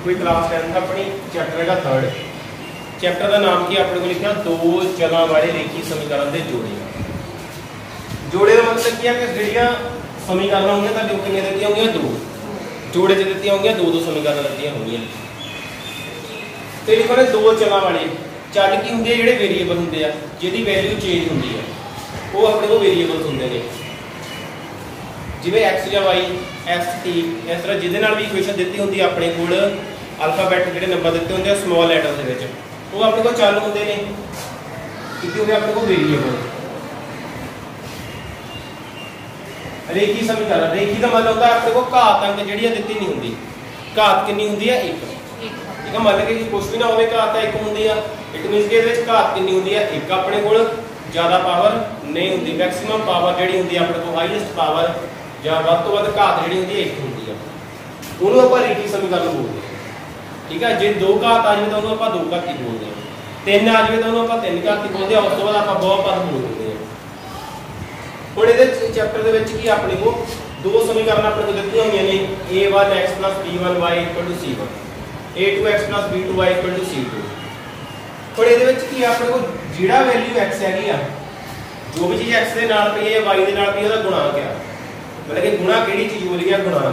कोई क्लास 10 अपनी चैप्टर है 3rd चैप्टर का नाम की अपने को लिखा दो चलों वाले रेखी समीकरण के जोड़े। जोड़े का मतलब क्या है कि ਜਿਹੜੀਆਂ समीकरण होंगे तो कितनी दित्तियां होंगे दो जोड़े च दित्तियां होंगे दो दो समीकरण दित्तियां होंगे। तो लिखो ने दो चलों वाले चल की होंगे ਜਿਹੜੇ वेरीएबल होंगे आ जिहदी वैल्यू चेंज होंदी है वो अपने को वेरीएबल्स होंगे ने जिवें x या y s t इस तरह जिहदे नाल भी इक्वेशन दित्ती होंदी अपने कोल अल्फाबेट जिहड़े नंबर दित्ते होंगे स्मॉल लैटर दे विच वो अपने को चल होंगे ने कि हो गया अपने को वेरीएबल। रेखी समीकरण रेखी का मतलब होता है अपने को घात अंक जिहड़ी दित्ती नहीं होंदी घात कितनी होंदी है एक ठीक है मान के कुछ भी ना हो घात एक होंदी है इट मीनस कि इहदे विच घात कितनी होंदी है एक अपने कोल ज़्यादा पावर नहीं होंदी मैक्सिमम पावर जिहड़ी होंदी है अपने को हाईएस्ट पावर या वध तो वध घात जिहड़ी होंदी है एक होंदी है उहनूं आपां रेखी समीकरण बोलदे हैं ठीक है। जे दो घात आ जाए तो उहनूं आपां दो घाती बोलदे हैं तीन आ जाए तो उहनूं आपां तीन घाती बोलदे हैं उस तो बाद आपां बहुपद बोलदे हैं। हुण इहदे चैप्टर दे विच की अपने को दो समीकरण अपने को दित्तियां होईयां ने a1x + b1y = c1 a2x + b2y = c2। हुण इहदे विच की अपने को जिहड़ा वैल्यू x हैगी आ जो भी चीज़ x दे नाल पई है या y दे नाल पई है ओहदा गुणा क्या मतलब कि गुणा किहड़ी चीज़ हो रही है गुणा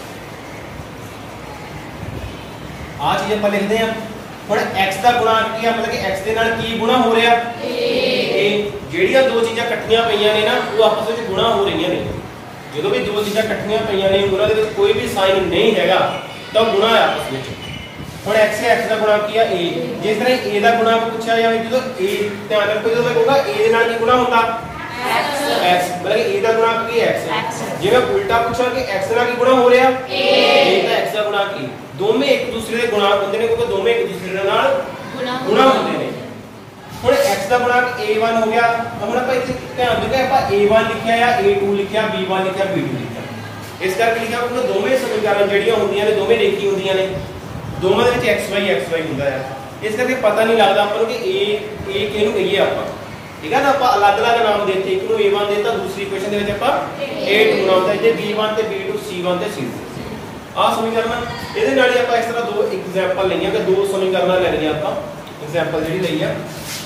आ चीज़ आपां लिखदे आ। हुण x का गुणा की मतलब कि x दे नाल की गुणा हो रहा a ਜਿਹੜੀਆਂ दो चीज़ां इकट्ठियां पईयां ने ना वो आपस में गुणा हो रही ने जो भी दो चीज़ां इकट्ठियां पईयां ने उन्हां दे विच कोई भी साइन नहीं हैगा तो गुणा है आपस में। हुण x है x का गुणा किया a जिस तरह a का गुणा पूछा जाए जो a ध्यान रखो जो मैं कहूंगा a दे नाल की गुणा होता x मतलब a का गुणा की x जे मैं उल्टा पूछा कि x नाल की गुणा हो रहा a का x का गुणा की दोवें एक दूसरे के गुणा होंदे ने क्योंकि दोवें एक दूसरे नाल गुणा होंदे ने। हुण x का गुणा a1 हो गया हम आप इत्थे ध्यान देंगे आप a1 लिखिया या a2 लिखिया b1 लिखिया b2 लिखिया इस करके लिखा कि दोवें समीकरण ਜਿਹੜੀਆਂ ਹੁੰਦੀਆਂ ਨੇ दोवें रेखी ਹੁੰਦੀਆਂ ਨੇ दोवां ਦੇ ਵਿੱਚ xy ਹੁੰਦਾ ਹੈ इस करके पता नहीं लगता ਆਪਾਂ ਨੂੰ कि a ਕਿਹਨੂੰ ਕਹੀਏ ਆਪਾਂ ठीक है ना आप अलग-अलग नाम देते एक ਨੂੰ a1 देता दूसरी इक्वेशन ਦੇ ਵਿੱਚ ਆਪਾਂ a2 ਨਾਮ ਦਾ ਇੱਥੇ b1 ਤੇ b2 c1 ਤੇ c2 ਆ ਸਮੀਕਰਨ ਇਹਦੇ ਨਾਲ ਹੀ ਆਪਾਂ ਇਸ ਤਰ੍ਹਾਂ ਦੋ ਐਗਜ਼ਾਮਪਲ ਲਈਆਂ ਕਿ ਦੋ ਸਮੀਕਰਨਾਂ ਲੈ ਲਈਆਂ ਆਪਾਂ ਐਗਜ਼ਾਮਪਲ ਜਿਹੜੀ ਲਈ ਆ।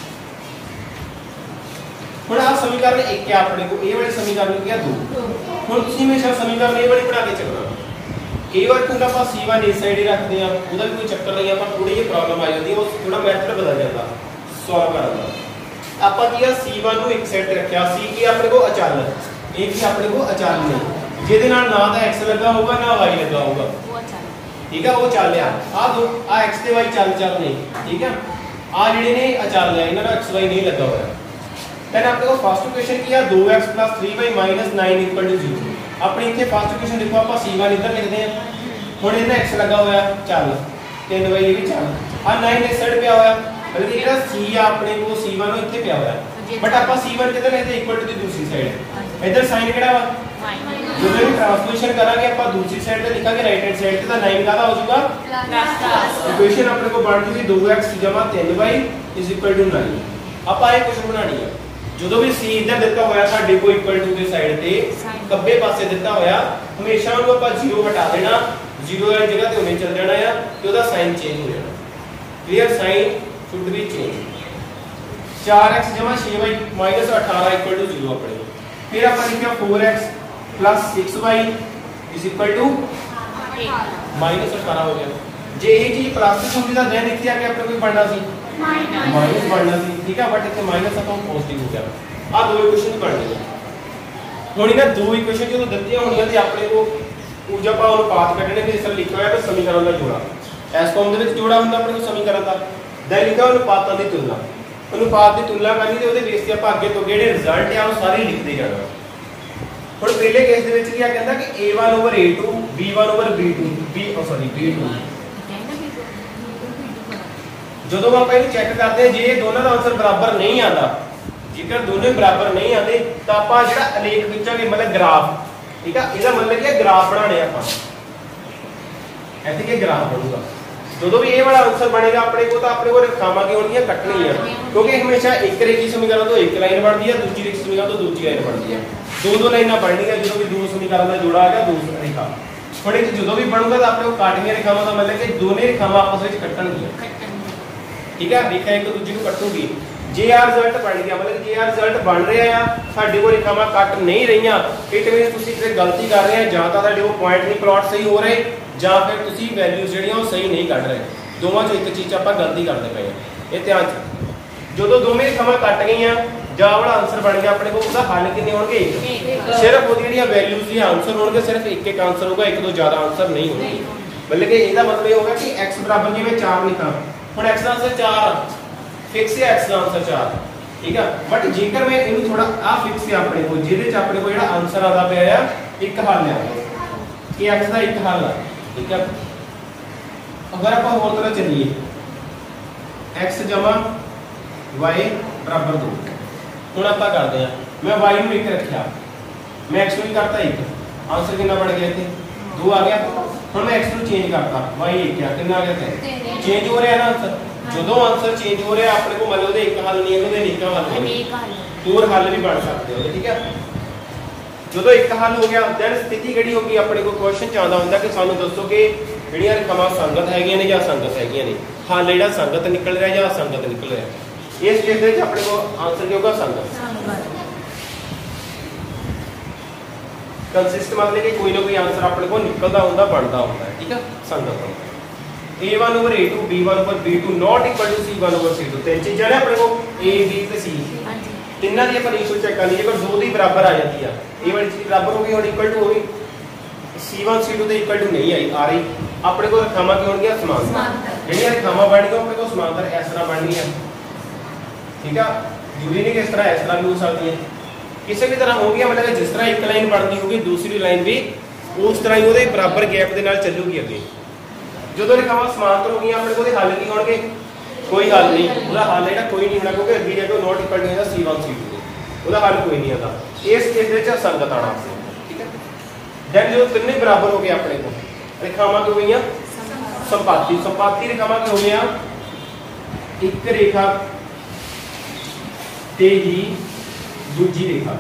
ਹੁਣ ਆ समीकरण एक है अपने को ए वाली समीकरण क्या दो ਹੁਣ ਤੁਸੀਂ ਹਮੇਸ਼ਾ समीकरण ए वाली बना के चलना कई बार ਹੁੰਦਾ ਆਪਾਂ c1 इस साइड ही रखते हैं ਉਹਦਾ ਵੀ ਕੋਈ ਚੱਕਰ ਨਹੀਂ ਆਪਾਂ ਥੋੜੀ ਜਿਹੀ ਪ੍ਰੋਬਲਮ ਆ ਜਾਂਦੀ ਹੈ ਉਹ ਥੋੜਾ ਮੈਥਡ ਬਦਲ ਜਾਂਦਾ ਸੋਲਵ ਕਰਨ ਦਾ। ਆਪਾਂ ਕੀ ਆ c1 ਨੂੰ ਇੱਕ ਸਾਈਡ ਤੇ ਰੱਖਿਆ c ਕੀ ਆਪਣੇ ਕੋ ਅਚਲ ਇਹ ਕੀ ਆਪਣੇ ਕੋ ਅਚਲ ਨਹੀਂ ਜਿਹਦੇ ਨਾਲ ਨਾ ਤਾਂ x ਲੱਗਾ ਹੋਊਗਾ ਨਾ y ਲੱਗਾ ਹੋਊਗਾ ਠੀਕ ਹੈ ਉਹ ਚੱਲ ਆ ਆ ਦੋ ਆ x ਤੇ y ਚੱਲ ਨੇ ਠੀਕ ਹੈ ਆ ਜਿਹੜੇ ਨੇ ਅਚਲ ਹੈ ਇਹਨਾਂ ਦਾ x y ਨਹੀਂ ਲੱਗਾ ਹੋਇਆ। then आपने को फर्स्ट इक्वेशन किया 2x + 3y - 9 = 0 अपनी इथे फर्स्ट इक्वेशन देखो आप c1 इधर लिखते हैं हुण इधर x लगा होया चल 3y ये भी चल आ 9 इस साइड पे होया मतलब जेड़ा c आ अपने को c1 इथे पे होया बट आप c1 किधर लिखते इक्वल टू दी दूसरी साइड इधर साइन केड़ा वा जो भी ट्रांसपोजिशन करांगे आप दूसरी साइड पे लिखांगे राइट हैंड साइड पे तो 9 कादा हो जाऊगा प्लस इक्वेशन अपने को बन जूगी 2x - 3y = 9 आप आए क्वेश्चन बनानी है जो भी c इधर दिता होया साडे को इक्वल टू के साइड ते खब्बे पासे दिता होया हमेशा उनको आप 0 हटा देना 0 वाली जगह ते होने चल जाना है ते ओदा साइन चेंज हो जाना clear sign should be change 4x = 6y - 18 = 0 अपने फिर अपन लिखा 4x + 6y = -18 हो गया जे ये चीज प्लस होंदी ਤਾਂ then ਇੱਥੇ ਆ ਕੇ ਆਪਣੇ ਕੋਈ ਬਣਨਾ ਸੀ माइनस बढ़ना सी ठीक है बट इतने माइनस आता पॉजिटिव हो गया आ दो इक्वेशन बन गई हुण इन्हां दो इक्वेशन जो दित्तियां होणीआं ते अपने को ऊर्जा पावर अनुपात कढने ते इस तरह लिखा होया कि समीकरण का जोड़ा इस फॉर्म दे विच जोड़ा हुंदा अपने को समीकरण का दैन लिखा अनुपातां दी तुलना अनुपात दी तुलना करनी ते ओहदे बेस ते आपां अगे तो जेहड़े रिजल्ट आ वो सारे लिखते जाना। हुण पहले केस दे विच की कहंदा कि a1/a2 b1/b2 b2 ਜਦੋਂ ਆਪਾਂ ਇਹਨੂੰ ਚੈੱਕ ਕਰਦੇ ਹਾਂ ਜੇ ਇਹ ਦੋਨਾਂ ਦਾ ਆਨਸਰ ਬਰਾਬਰ ਨਹੀਂ ਆਉਂਦਾ ਜੇਕਰ ਦੋਨੇ ਬਰਾਬਰ ਨਹੀਂ ਆਉਂਦੇ ਤਾਂ ਆਪਾਂ ਜਿਹੜਾ ਅਲੇਖ ਖਿੱਚਾਂਗੇ ਮਤਲਬ ਗ੍ਰਾਫ ਠੀਕ ਆ ਇਹਦਾ ਮਤਲਬ ਕੀ ਹੈ ਗ੍ਰਾਫ ਬਣਾਣੇ ਆਪਾਂ ਇੱਥੇ ਕੀ ਗ੍ਰਾਫ ਬਣੂਗਾ ਜਦੋਂ ਵੀ ਇਹ ਵਾਲਾ ਆਨਸਰ ਬਣੇਗਾ ਆਪਣੇ ਕੋਲ ਤਾਂ ਆਪਣੇ ਕੋਲ ਰੇਖਾਵਾਂ ਕੀ ਹੋਣਗੀਆਂ ਕੱਟਣੀਆਂ ਕਿਉਂਕਿ ਹਮੇਸ਼ਾ ਇੱਕ ਰੇਖੀ ਸਮੀਕਰਨ ਤੋਂ ਇੱਕ ਲਾਈਨ ਬਣਦੀ ਹੈ ਦੂਜੀ ਰੇਖੀ ਸਮੀਕਰਨ ਤੋਂ ਦੂਜੀ ਲਾਈਨ ਬਣਦੀ ਹੈ ਦੋ ਲਾਈਨਾਂ ਬਣਨੀਆਂ ਜਦੋਂ ਵੀ ਦੋ ਸਮੀਕਰਨ ਦਾ ਜੋੜਾ ਆ ਗਿਆ ਦੋ ਰੇਖਾ ਹੁਣ ਇਹ ਜਦੋਂ ਵੀ ਬਣੂਗਾ ਤਾਂ ਆਪਣੇ ਕੋ ਕਾਟੀਆਂ ਰੇਖਾਵਾਂ ਦਾ मतलब कि ਦੋਨੇ ਰੇਖਾਵਾਂ ਆਪਸ ਵਿੱਚ ਕੱਟਣਗੀਆਂ ਠੀਕ ਹੈ ਰੇਖਾ ਇੱਕ ਦੂਜੀ ਨੂੰ ਕੱਟੂਗੀ ਜੇ ਆ ਰਿਜ਼ਲਟ ਬਣ ਗਿਆ मतलब ਜੇ ਆ ਰਿਜ਼ਲਟ ਬਣ ਰਿਹਾ ਆ ਸਾਡੇ ਕੋਲ ਰੇਖਾਵਾਂ ਕੱਟ ਨਹੀਂ ਰਹੀਆਂ ਇਟ ਮੀਨਸ ਤੁਸੀਂ ਕਿਤੇ ਗਲਤੀ ਕਰ ਰਹੇ ਆ ਜਾਂ ਤਾਂ ਤੁਹਾਡੇ ਕੋਲ ਪੁਆਇੰਟ ਨਹੀਂ ਪਲਾਟ ਸਹੀ ਹੋ ਰਹੇ ਜਾਂ ਫਿਰ ਤੁਸੀਂ ਵੈਲਿਊਜ਼ ਜਿਹੜੀਆਂ ਉਹ ਸਹੀ ਨਹੀਂ ਕੱਢ ਰਹੇ ਦੋਵਾਂ ਚੋਂ ਇੱਕ ਚੀਜ਼ ਆਪਾਂ ਗਲਤੀ ਕਰਦੇ ਪਏ ਆ ਇਹ ਧਿਆਨ ਚ ਜਦੋਂ ਦੋਵੇਂ ਰੇਖਾਵਾਂ ਕੱਟ ਗਈਆਂ ਜਾਂ ਵਾਲਾ ਆਨਸਰ ਬਣ ਗਿਆ ਆਪਣੇ ਕੋਲ ਉਹਦਾ ਹੱਲ ਕਿੰਨੇ ਹੋਣਗੇ ਸਿਰਫ ਉਹਦੀਆਂ ਜਿਹੜੀਆਂ ਵੈਲਿਊਜ਼ ਦੀ ਆਨਸਰ ਹੋਣਗੇ ਸਿਰਫ ਇੱਕ ਇੱਕ ਆਨਸਰ ਹੋਊਗਾ ਇੱਕ ਤੋਂ ਜ਼ਿਆਦਾ ਆਨਸਰ ਨਹੀਂ ਹੋਣਗੇ मतलब कि ਇਹਦਾ ਮਤਲਬ ਇਹ ਹੋਗਾ ਕਿ x ਬਰਾਬਰ ਜਿਵੇਂ 4 ਲਿਖਾਂ ਹੁਣ x ਦਾ ਆਨਸਰ 4 ਫਿਕਸ ਹੈ x ਦਾ ਆਨਸਰ 4 ਠੀਕ ਆ ਬਟ ਜੇਕਰ ਮੈਂ ਇਹਨੂੰ ਥੋੜਾ ਆ ਫਿਕਸ ਹੈ ਆਪਣੇ ਕੋਲ ਜਿਹਦੇ ਚ ਆਪਣੇ ਕੋਲ ਜਿਹੜਾ ਆਨਸਰ ਆਦਾ ਪਿਆ ਆ ਇੱਕ ਹੱਲ ਆ ਕਿ x ਦਾ ਇੱਕ ਹੱਲ ਆ ਠੀਕ ਆ ਅਗਰ ਆਪਾਂ ਹੋਰ ਤਰ੍ਹਾਂ ਚੱਲੀਏ x y ਬਰਾਬਰ 2 ਹੁਣ ਆਪਾਂ ਕਰਦੇ ਆ ਮੈਂ y ਨੂੰ 1 ਰੱਖਿਆ ਮੈਂ x ਨੂੰ ਕਰਤਾ 1 ਆਨਸਰ ਕਿੰਨਾ ਬਣ ਗਿਆ ਇੱਥੇ 2 ਆ ਗਿਆ ਹੁਣ ਮੈਂ x ਨੂੰ ਚੇਂਜ ਕਰਤਾ y 1 ਆ ਕਿੰਨਾ ਆ ਗਿਆ 3 ਚੇਂਜ ਹੋ ਰਿਹਾ ਨਾ ਆਨਸਰ ਜਦੋਂ ਆਨਸਰ ਚੇਂਜ ਹੋ ਰਿਹਾ ਆਪਣੇ ਕੋਲ ਮਤਲਬ ਉਹਦੇ ਇੱਕ ਹੱਲ ਨਹੀਂ ਉਹਦੇ ਅਨੇਕਾਂ ਹੱਲ ਨੇ ਹੋਰ ਹੱਲ ਵੀ ਬਣ ਸਕਦੇ ਹੋ ਠੀਕ ਹੈ ਜਦੋਂ ਇੱਕ ਹੱਲ ਹੋ ਗਿਆ ਦੈਨ ਸਥਿਤੀ ਕਿਹੜੀ ਹੋਗੀ ਆਪਣੇ ਕੋਲ ਕੁਐਸਚਨ ਚ ਆਉਂਦਾ ਹੁੰਦਾ ਕਿ ਸਾਨੂੰ ਦੱਸੋ ਕਿ ਜਿਹੜੀਆਂ ਰੇਖਾਵਾਂ ਸੰਗਤ ਹੈਗੀਆਂ ਨੇ ਜਾਂ ਅਸੰਗਤ ਹੈਗੀਆਂ ਨੇ ਹੱਲ ਜਿਹੜਾ ਸੰਗਤ ਨਿਕਲ ਰਿਹਾ ਜਾਂ ਅਸੰਗਤ ਨਿਕਲ ਰਿਹਾ ਇਸ ਕੇਸ ਦੇ ਵਿੱਚ ਆਪਣੇ ਕੋਲ ਆਨਸਰ ਕੀ ਹੋਗਾ ਸੰਗਤ ਕੰਸਿਸਟ मतलब कि कोई ना कोई आंसर अपने को निकलता होता बनता होता है ठीक है संगत a1 over a2 b1 over b2 not equal to c1 over c2 तीन चीज़ है अपने को a b ਤੇ c ਤਿੰਨਾਂ ਦੀ ਆਪਾਂ ਰੇਸ਼ੋ ਚੈੱਕ ਕਰਨੀ ਜੇਕਰ ਦੋ ਦੀ ਬਰਾਬਰ ਆ ਜਾਂਦੀ ਆ a ਵਾਲੀ ਚੀਜ਼ ਬਰਾਬਰ ਹੋ ਗਈ ਔਰ ਇਕੁਅਲ ਟੂ ਹੋ ਗਈ c1 c2 ਦੇ ਇਕੁਅਲ ਟੂ ਨਹੀਂ ਆਈ ਆ ਰਹੀ ਆਪਣੇ ਕੋਲ ਰੇਖਾਵਾਂ ਕੀ ਹੋਣਗੀਆਂ ਸਮਾਂਤਰ ਜਿਹੜੀਆਂ ਰੇਖਾਵਾਂ ਬਣਨੀਆਂ ਆਪਣੇ ਕੋਲ ਸਮਾਂਤਰ ਇਸ ਤਰ੍ਹਾਂ ਬਣਨੀਆਂ ਠੀਕ ਆ ਜ਼ਰੂਰੀ ਨਹੀਂ ਕਿ ਇਸ ਤਰ੍ਹਾਂ ਵੀ ਹੋ ਸਕਦੀ ਹੈ किसी भी तरह हो गया मतलब जिस तरह एक लाइन बनती होगी दूसरी लाइन भी उस तरह ही ਉਹਦੇ ਬਰਾਬਰ ਗੈਪ ਦੇ ਨਾਲ ਚੱਲੂਗੀ ਅੱਗੇ ਜਦੋਂ ਰੇਖਾਵਾਂ ਸਮਾਂਤਰ ਹੋ ਗਈਆਂ ਆਪਣੇ ਕੋਲ ਹੱਲ ਕੀ ਹੋਣਗੇ ਕੋਈ ਹੱਲ ਨਹੀਂ ਉਹਦਾ ਹੱਲ ਜਿਹੜਾ ਕੋਈ ਨਹੀਂ ਹੋਣਾ ਕਿਉਂਕਿ ਅੱਗੇ ਜਾ ਕੇ ਨੋਟ ਇਕੁਅਲ ਨਹੀਂ ਹੁੰਦਾ c1 c2 ਉਹਦਾ ਹੱਲ ਕੋਈ ਨਹੀਂ ਆਉਂਦਾ ਇਸ ਕੇਸ ਵਿੱਚ ਅਸੰਗਤ ਆਣਾ ਠੀਕ ਹੈ ਜਦ ਜਦੋਂ ਤਿੰਨੇ ਬਰਾਬਰ ਹੋ ਗਏ ਆਪਣੇ ਕੋਲ ਰੇਖਾਵਾਂ ਕੀ ਹੋਈਆਂ ਸੰਪਾਤੀ ਰੇਖਾਵਾਂ ਕੀ ਹੋ ਗਈਆਂ ਇੱਕ ਰੇਖਾ ਤੇ ਹੀ दूजी रेखा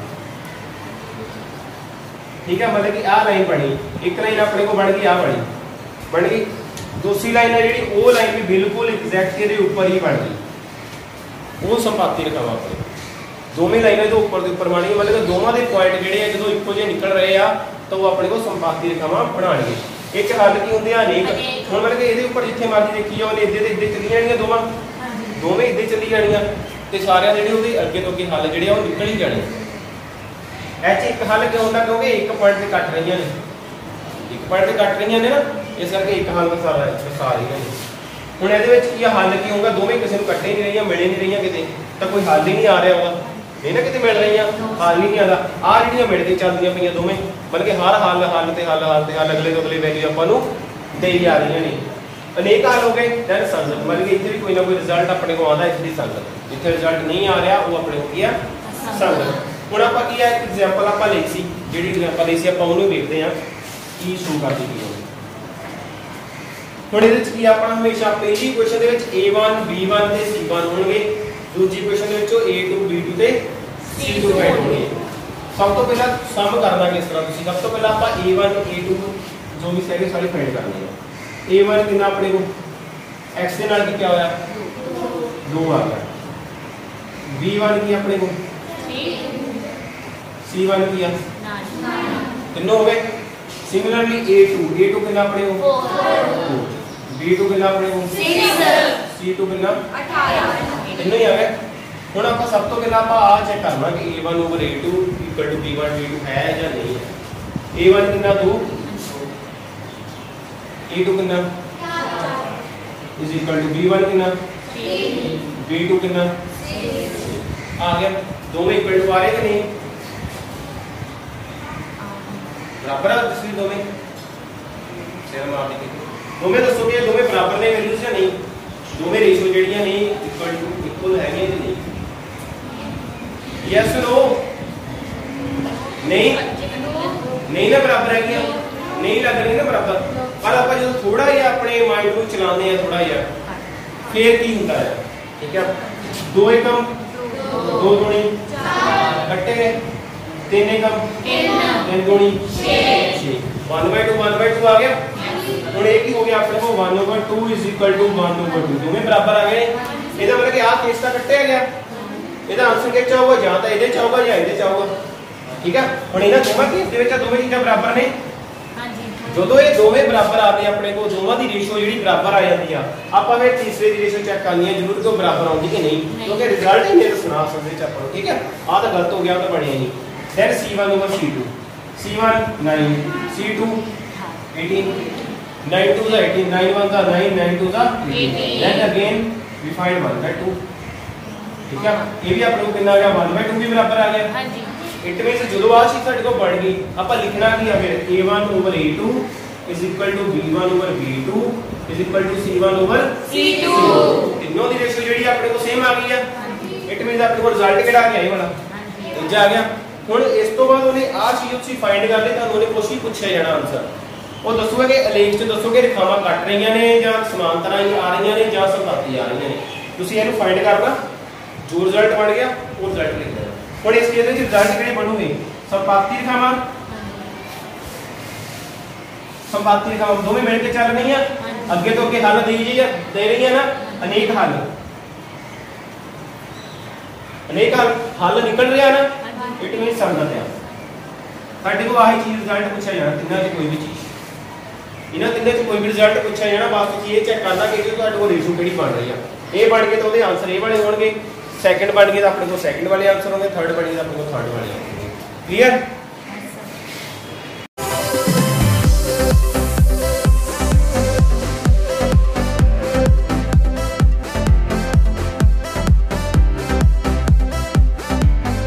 ठीक है मतलब कि आ लाइन बनी एक लाइन अपने को बन गई दूसरी लाइन है जी वो लाइन भी बिल्कुल एग्जैक्ट के ऊपर ही बन गई वो संपाती रेखावां अपने दोवें लाइनां जो ऊपर के ऊपर बन गई मतलब दोवां दे पॉइंट जिहड़े हैं जो इक्को जिहे निकल रहे आ तो वो अपने को संपाती रेखावां बनाणगे एक हल की हुंदे अनेक हुण मतलब कि इहदे ऊपर जिथे मर्जी देखी जाओ इद्दे ते इद्दे चली जाणीआं दोवें इद्दे चली जाणीआं ਤੇ ਸਾਰਿਆਂ ਜਿਹੜੇ ਉਹਦੇ ਅੱਗੇ ਤੋਂ ਅੱਗੇ ਹੱਲ ਜਿਹੜੇ ਆ ਉਹ ਨਿਕਲ ਹੀ ਜਾਣੇ ਐਚ ਇੱਕ ਹੱਲ ਕਿਉਂ ਹੁੰਦਾ ਕਿਉਂਕਿ ਇੱਕ ਪੁਆਇੰਟ ਤੇ ਕੱਟ ਰਹੀਆਂ ਨੇ ਇੱਕ ਪੁਆਇੰਟ ਤੇ ਕੱਟ ਰਹੀਆਂ ਨੇ ਨਾ ਇਸ ਕਰਕੇ ਇੱਕ ਹੱਲ ਦਾ ਸਾਰੀ ਨੇ ਹੁਣ ਇਹਦੇ ਵਿੱਚ ਕੀ ਹੱਲ ਕੀ ਹੋਊਗਾ ਦੋਵੇਂ ਕਿਸੇ ਨੂੰ ਕੱਟੇ ਨਹੀਂ ਰਹੀਆਂ ਮਿਲੇ ਨਹੀਂ ਰਹੀਆਂ ਕਿਤੇ ਤਾਂ ਕੋਈ ਹੱਲ ਹੀ ਨਹੀਂ ਆ ਰਿਹਾ ਉਹਦਾ ਨਹੀਂ ਨਾ ਕਿਤੇ ਮਿਲ ਰਹੀਆਂ ਹੱਲ ਹੀ ਨਹੀਂ ਆਦਾ ਆ ਜਿਹੜੀਆਂ ਮਿਲ ਕੇ ਚੱਲਦੀਆਂ ਪਈਆਂ ਦੋਵੇਂ ਬਲਕਿ ਹਰ ਹੱਲ ਤੇ ਹੱਲ ਅਗਲੇ ਤੋਂ ਅਗਲੇ ਵੈਲਿਊ ਆਪਾਂ ਨੂੰ ਦੇ ਆ ਰਹੀਆਂ ਨੇ अनेक हल हो गए दैन संगत मतलब कि इतने भी कोई ना कोई रिजल्ट अपने को आता है इसकी संगत जिथे रिजल्ट नहीं आ रहा वो अपने को गया संगत हुण आपां की है एक एग्जांपल आपां ਲਈ ਸੀ ਜਿਹੜੀ एग्जांपल ਲਈ ਸੀ ਆਪਾਂ ਉਹਨੂੰ ਵੇਖਦੇ ਹਾਂ ਕੀ ਸ਼ੋ ਕਰਦੀ ਪਈ ਹੈ ਹੁਣ ਇਹਦੇ ਵਿੱਚ ਕੀ ਆਪਾਂ ਹਮੇਸ਼ਾ ਪਹਿਲੀ ਕੁਐਸਚਨ ਦੇ ਵਿੱਚ a1 b1 ਤੇ c1 ਹੋਣਗੇ ਦੂਜੀ ਕੁਐਸਚਨ ਦੇ ਵਿੱਚ a2 b2 ਤੇ c2 ਹੋਣਗੇ ਸਭ ਤੋਂ ਪਹਿਲਾਂ ਸਮ ਕਰਨਾ ਕਿਸ ਤਰ੍ਹਾਂ ਤੁਸੀਂ ਸਭ ਤੋਂ ਪਹਿਲਾਂ ਆਪਾਂ a1 a2 ਜੋ ਵੀ ਸਾਰੇ ਸਾਰੇ ਫਾਈਂਡ ਕਰਨੇ ਆ a1 कितना अपने को x के नाल की क्या होया 2 आ गया b1 की अपने को c1 की तीनों हो गए सिमिलरली a2 कितना अपने को 4 b2 कितना अपने को 6 c2 कितना 18 तीनों ही आ गए ਹੁਣ ਆਪਾਂ ਸਭ ਤੋਂ ਪਹਿਲਾਂ ਆਪਾਂ ਆ ਚੈੱਕ ਕਰਨਾ ਕਿ a1 over a2 equal to b1 b2 ਹੈ ਜਾਂ ਨਹੀਂ ਹੈ a1 ਕਿੰਨਾ 2 a2 कितना इज इक्वल टू b1 कितना b2 कितना आ गया दोनों इक्वल टू आ रहे कि नहीं बराबर है दूसरी दोनों सेम आ गई दोनों दसो कि दोनों बराबर ने वैल्यूज या नहीं दोनों रेशियो ਜਿਹੜੀਆਂ ਨੇ इक्वल ਹੈਗੇ ਕਿ नहीं यस नो नहीं ना बराबर है क्या नहीं लग रही ना बराबर पर आप जो थोड़ा ही अपने माइंड को चलाते हैं थोड़ा ही फिर की होता है ठीक है 2 एकम 2 दूनी कट्टे 3 एकम 3 दूनी 6 1/2 आ गया। ਹੁਣ ਇਹ ਕੀ ਹੋ ਗਿਆ ਆਪਣੇ ਕੋਲ 1/2 1/2 ਦੋਵੇਂ ਬਰਾबर ਆ ਗਏ। ਇਹਦਾ मतलब कि आ केस ਤਾਂ ਕੱਟਿਆ ਗਿਆ। ਇਹਦਾ ਆਨਸਰ ਕਿਹ ਚ ਆਊਗਾ, ਜਾਂ ਤਾਂ ਇਹਦੇ ਚ ਆਊਗਾ ਜਾਂ ਇਹਦੇ ਚ ਆਊਗਾ। ਠੀਕ ਹੈ, ਹੁਣ ਇਹਨਾਂ ਦੋਵਾਂ ਕੇਸ ਦੇ ਵਿੱਚ ਦੋਵੇਂ ਚੀਜ਼ਾਂ ਬਰਾबर ਨੇ। ਜਦੋਂ ਇਹ ਦੋਵੇਂ ਬਰਾबर ਆਉਂਦੇ ਆਪਣੇ ਕੋਲ, ਦੋਵਾਂ ਦੀ ਰੇਸ਼ੋ ਜਿਹੜੀ ਬਰਾबर ਆ ਜਾਂਦੀ ਆ, ਆਪਾਂ ਫਿਰ ਤੀਸਰੇ ਦੀ ਰੇਸ਼ੋ ਚੈੱਕ ਕਰਨੀ ਹੈ ਜ਼ਰੂਰ ਕਿ ਉਹ ਬਰਾबर ਆਉਂਦੀ ਕਿ ਨਹੀਂ, ਕਿਉਂਕਿ ਰਿਜ਼ਲਟ ਹੀ ਮੇਰੇ ਸੁਣਾ ਸਕਦੇ ਚ ਆਪਾਂ ਨੂੰ। ਠੀਕ ਹੈ, ਆ ਤਾਂ ਗਲਤ ਹੋ ਗਿਆ, ਉਹ ਤਾਂ ਬਣਿਆ ਨਹੀਂ। ਫਿਰ C1 over C2 C1 9 C2 18 9 2 the 18 9 1 the 9 9 2 the 18 then again we find 1/2। ठीक है, ये भी आप लोग कितना आ गया 1/2 भी बराबर आ गया। हां जी, इट मींस ਜਦੋਂ ਆ ਚੀਜ਼ ਸਾਡੇ ਕੋਲ ਬਣ ਗਈ, ਆਪਾਂ ਲਿਖਣਾ ਕੀ ਆ ਫਿਰ A1 over A2 is equal to B1 over B2 is equal to C1 over C2। ਤਿੰਨੋਂ ਦੀ ਰੇਸ਼ੋ ਜਿਹੜੀ ਆਪਣੇ ਕੋਲ ਸੇਮ ਆ ਗਈ ਆ। ਇਟ ਮੀਨਸ ਆਪਣੇ ਕੋਲ ਰਿਜ਼ਲਟ ਕਿਹੜਾ ਆ ਗਿਆ, ਇਹ ਵਾਲਾ ਦੂਜਾ ਆ ਗਿਆ। ਹੁਣ ਇਸ ਤੋਂ ਬਾਅਦ ਉਹਨੇ ਆ ਚੀਜ਼ ਤੁਸੀਂ ਫਾਈਂਡ ਕਰ ਲਈ, ਤੁਹਾਨੂੰ ਉਹਨੇ ਕੁਝ ਹੀ ਪੁੱਛਿਆ ਜਾਣਾ ਆਨਸਰ। ਉਹ ਦੱਸੂਗਾ ਕਿ ਅਲੇਖ ਚ ਦੱਸੋਗੇ ਰੇਖਾਵਾਂ ਕੱਟ ਰਹੀਆਂ ਨੇ ਜਾਂ ਸਮਾਂਤਰਾਂ ਹੀ ਆ ਰਹੀਆਂ ਨੇ ਜਾਂ ਸਮਭਾਤੀ ਆ ਰਹੀਆਂ ਨੇ। ਤੁਸੀਂ ਇਹਨੂੰ ਫਾਈਂਡ ਕਰਨਾ, ਜੋ ਰਿਜ਼ਲਟ ਬਣ ਗਿਆ ਉਹ ਰਿਜ਼ਲਟ ਲਿਖ ਦੇਣਾ। ਹੁਣ ਇਸ ਕੇਸ ਵਿੱਚ ਰਿਜ਼ਲਟ ਕਿਹੜੇ ਬਣੂਗੇ, ਸਮਭਾਤੀ ਰੇਖਾਵਾਂ ਦੋਵੇਂ ਮਿਲ ਕੇ ਚੱਲ ਰਹੀਆਂ, ਅੱਗੇ ਤੋਂ ਅੱਗੇ ਹੱਲ ਦੇ ਰਹੀਆਂ ਨਾ, ਅਨੇਕ ਹੱਲ ਨਿਕਲ ਰਿਹਾ ਨਾ, ਇਟ ਮੀਨਸ ਸੰਗਤ ਆ। ਸਾਡੇ ਕੋਲ ਆਹੀ ਚੀਜ਼ ਰਿਜ਼ਲਟ ਪੁੱਛਿਆ ਜਾਣਾ, ਤਿੰਨਾਂ ਚ ਕੋਈ ਵੀ ਚੀਜ਼, ਇਹਨਾਂ ਤਿੰਨੇ ਚ ਕੋਈ ਵੀ ਰਿਜ਼ਲਟ ਪੁੱਛਿਆ ਜਾਣਾ। ਬਸ ਤੁਸੀਂ ਇਹ ਚੈੱਕ ਕਰਨਾ ਕਿ ਤੁਹਾਡੇ ਕੋਲ ਰੇਸ਼ੋ ਕਿਹੜੀ ਬਣ ਰਹੀ ਆ। ਇਹ ਬਣ ਗਏ ਤਾਂ ਉਹਦੇ ਆਨਸਰ ਇਹ ਵਾਲੇ ਹੋਣਗੇ, ਸੈਕੰਡ ਬਣ ਗਏ ਤਾਂ ਆਪਣੇ ਕੋਲ ਸੈਕੰਡ ਵਾਲੇ ਆਨਸਰ ਹੋਣਗੇ, ਥਰਡ ਬਣ ਗਏ ਤਾਂ ਆਪਣੇ ਕੋਲ ਥਰਡ ਵਾਲੇ ਆਨਸਰ ਹੋਣਗੇ। ਕਲੀਅਰ।